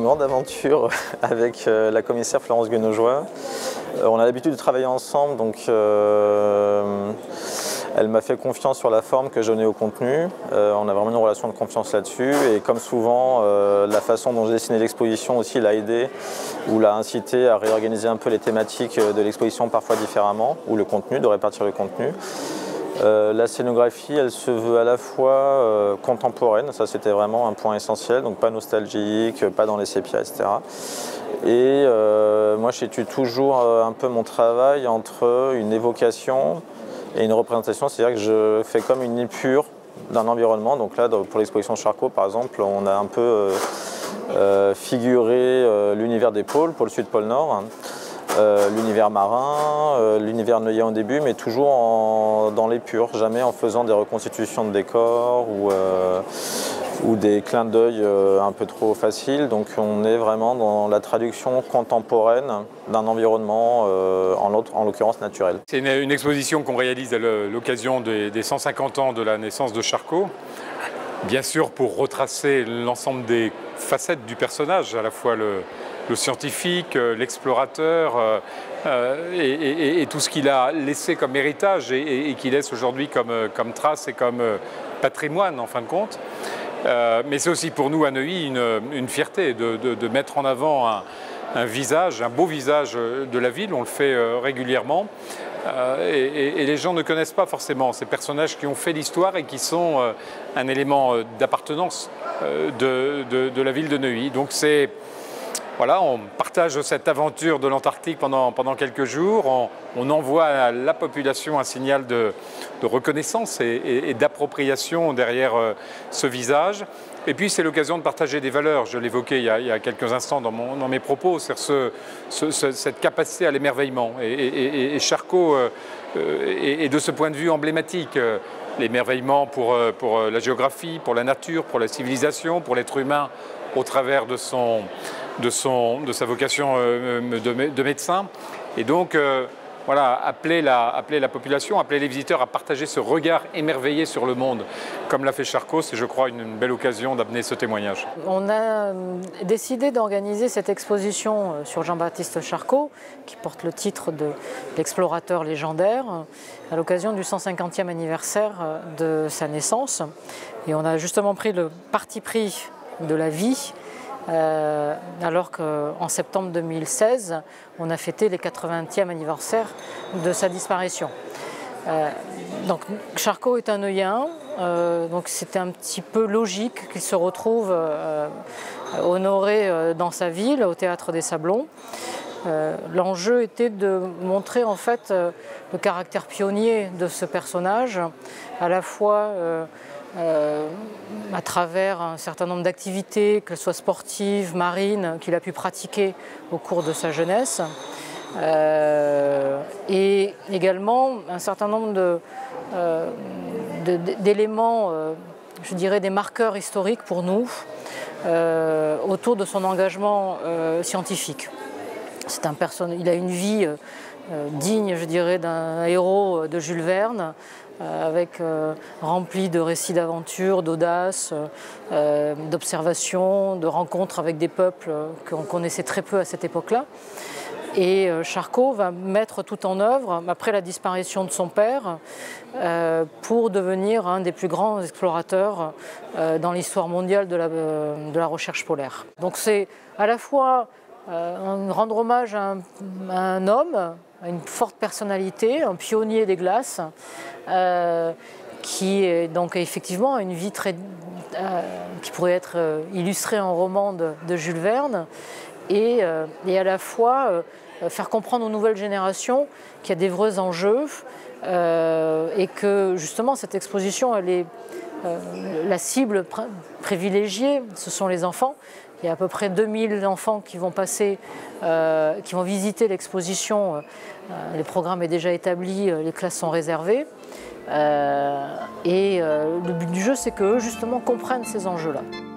grande aventure avec la commissaire Florence Guenaujois. On a l'habitude de travailler ensemble, donc elle m'a fait confiance sur la forme que je donnais au contenu. On a vraiment une relation de confiance là-dessus et comme souvent, la façon dont j'ai dessiné l'exposition aussi l'a aidé ou l'a incité à réorganiser un peu les thématiques de l'exposition parfois différemment, ou le contenu, de répartir le contenu. La scénographie, elle se veut à la fois contemporaine, ça c'était vraiment un point essentiel, donc pas nostalgique, pas dans les sépias, etc. Et moi je situe toujours un peu mon travail entre une évocation et une représentation, c'est-à-dire que je fais comme une épure d'un environnement. Donc là, pour l'exposition Charcot par exemple, on a un peu figuré l'univers des pôles, pôle sud, pôle nord. L'univers marin, l'univers neuilly au début, mais toujours dans l'épure, jamais en faisant des reconstitutions de décors ou des clins d'œil un peu trop faciles. Donc on est vraiment dans la traduction contemporaine d'un environnement, en l'occurrence naturel. C'est une exposition qu'on réalise à l'occasion des 150 ans de la naissance de Charcot. Bien sûr pour retracer l'ensemble des facettes du personnage, à la fois le scientifique, l'explorateur et tout ce qu'il a laissé comme héritage et qu'il laisse aujourd'hui comme trace et comme patrimoine en fin de compte. Mais c'est aussi pour nous à Neuilly une fierté de mettre en avant un visage, un beau visage de la ville, on le fait régulièrement. Et les gens ne connaissent pas forcément ces personnages qui ont fait l'histoire et qui sont un élément d'appartenance de la ville de Neuilly. Donc voilà, on partage cette aventure de l'Antarctique pendant quelques jours, on envoie à la population un signal de reconnaissance et d'appropriation derrière ce visage. Et puis c'est l'occasion de partager des valeurs, je l'évoquais il y a quelques instants dans mes propos, c'est-à-dire cette capacité à l'émerveillement. Et Charcot est de ce point de vue emblématique. L'émerveillement pour la géographie, pour la nature, pour la civilisation, pour l'être humain au travers de sa vocation de médecin. Et donc, voilà, appeler la population, appeler les visiteurs à partager ce regard émerveillé sur le monde, comme l'a fait Charcot, c'est je crois une belle occasion d'amener ce témoignage. On a décidé d'organiser cette exposition sur Jean-Baptiste Charcot, qui porte le titre de l'explorateur légendaire, à l'occasion du 150e anniversaire de sa naissance. Et on a justement pris le parti pris de la vie, alors qu'en septembre 2016, on a fêté les 80e anniversaire de sa disparition. Donc Charcot est un Neuillien, donc c'était un petit peu logique qu'il se retrouve honoré dans sa ville, au Théâtre des Sablons. L'enjeu était de montrer en fait le caractère pionnier de ce personnage, à la fois à travers un certain nombre d'activités, qu'elles soient sportives, marines, qu'il a pu pratiquer au cours de sa jeunesse, et également un certain nombre d'éléments, je dirais des marqueurs historiques pour nous, autour de son engagement scientifique. Il a une vie digne, je dirais, d'un héros de Jules Verne, rempli de récits d'aventure, d'audace, d'observation, de rencontres avec des peuples qu'on connaissait très peu à cette époque-là. Et Charcot va mettre tout en œuvre, après la disparition de son père, pour devenir un des plus grands explorateurs dans l'histoire mondiale de la recherche polaire. Donc c'est à la fois rendre hommage à un homme, à une forte personnalité, un pionnier des glaces, qui est donc effectivement une vie qui pourrait être illustrée en roman de Jules Verne, et à la fois faire comprendre aux nouvelles générations qu'il y a des vrais enjeux, et que justement cette exposition, elle est la cible privilégiée, ce sont les enfants. Il y a à peu près 2000 enfants qui vont visiter l'exposition. Le programme est déjà établi, les classes sont réservées. Et le but du jeu, c'est qu'eux, justement, comprennent ces enjeux-là.